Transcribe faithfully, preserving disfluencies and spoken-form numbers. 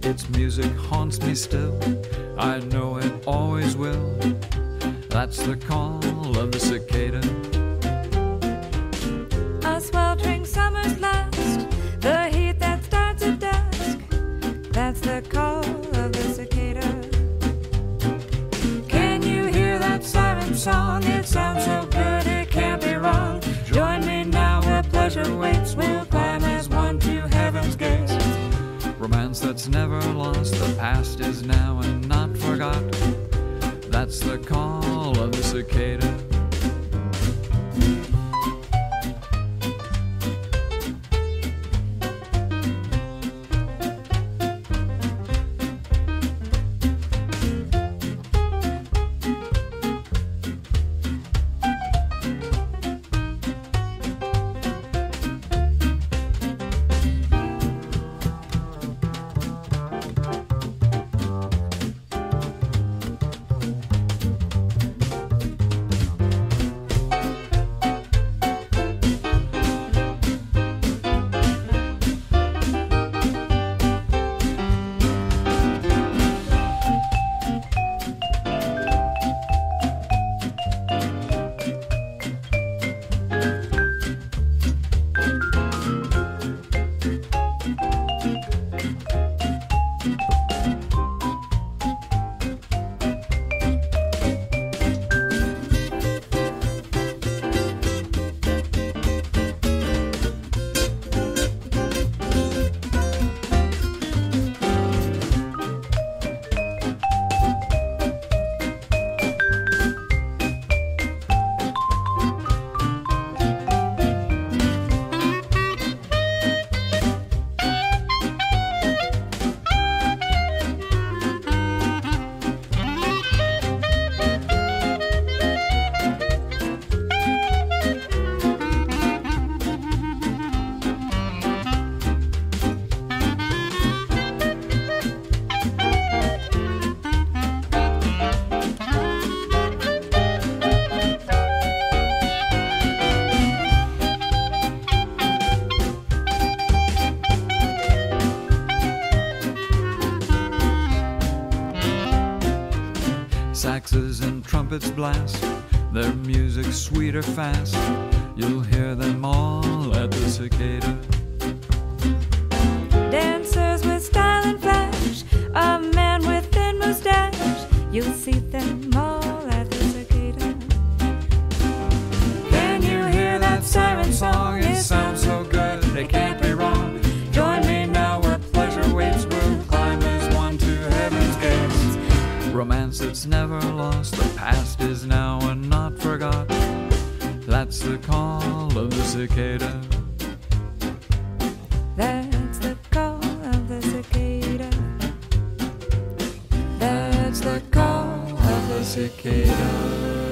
Its music haunts me still, I know it always will. That's the call of the cicada. A sweltering summer's last, the heat that starts at dusk. That's the call of the cicada. Can you hear that siren song? It sounds so good it can't be wrong. Join me now where pleasure waits. We'll climb as one to heaven's gates. Romance that's never lost, the past is now and not forgot. That's the call of the cicada. Saxes and trumpets blast, their music sweet or fast. You'll hear them all at the cicada. Dancers with style and flash, a man with thin mustache. You'll see them all at the cicada. Can you hear that siren song? It sounds so good, it can't be wrong. Join me now where pleasure waits. We'll climb as one to heaven's gates. Romance that's never lost, the past is now and not forgot. That's the call of the cicada. That's the call of the cicada. That's the call of the cicada.